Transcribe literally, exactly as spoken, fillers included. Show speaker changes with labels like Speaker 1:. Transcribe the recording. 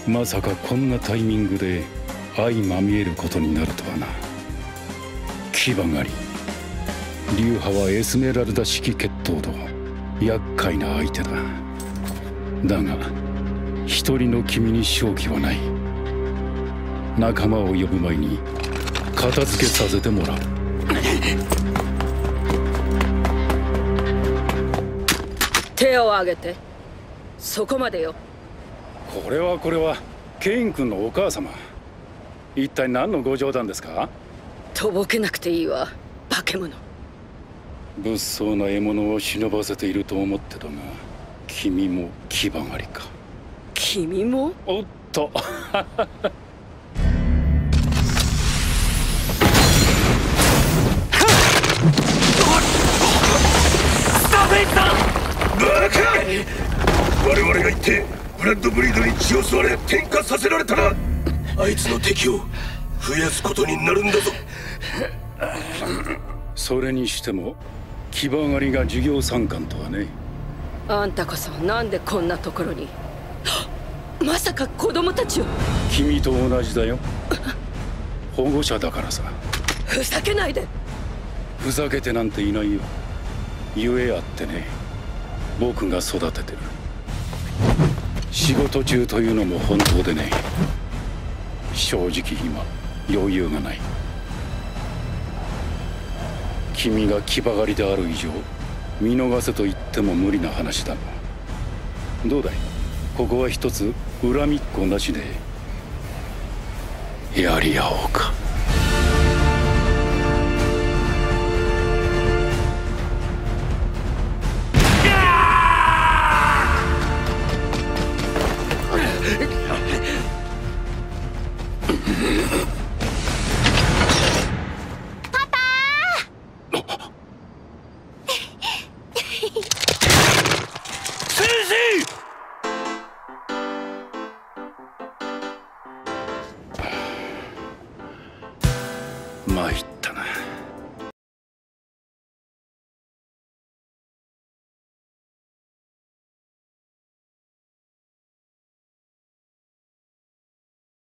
Speaker 1: まさかこんなタイミングで相まみえることになるとはな。牙狩り、流派はエスメラルダ式血統と厄介な相手だ。だが一人の君に勝機はない。仲間を呼ぶ前に片付けさせてもらう。
Speaker 2: 手を挙げて。そこまでよ。
Speaker 1: これはこれはケイン君のお母様。一体何のご冗談ですか？
Speaker 2: とぼけなくていいわ、化け物。
Speaker 1: 物騒な獲物を忍ばせていると思ってたが、君も牙狩りか。
Speaker 2: 君も？
Speaker 1: おっと
Speaker 3: スターフェイスだ！バカ！我々が行ってブラッドブリードに血を吸われ転化させられたら、あいつの敵を増やすことになるんだぞ。
Speaker 1: それにしても牙狩りが授業参観とはね。
Speaker 2: あんたこそなんでこんなところに。まさか子供たちを。
Speaker 1: 君と同じだよ。保護者だからさ。
Speaker 2: ふざけないで。
Speaker 1: ふざけてなんていないよ。ゆえあってね、僕が育ててる。仕事中というのも本当でね。正直今余裕がない。君が牙狩りである以上見逃せと言っても無理な話だが、どうだい、ここは一つ恨みっこなしでやり合おうか。参った。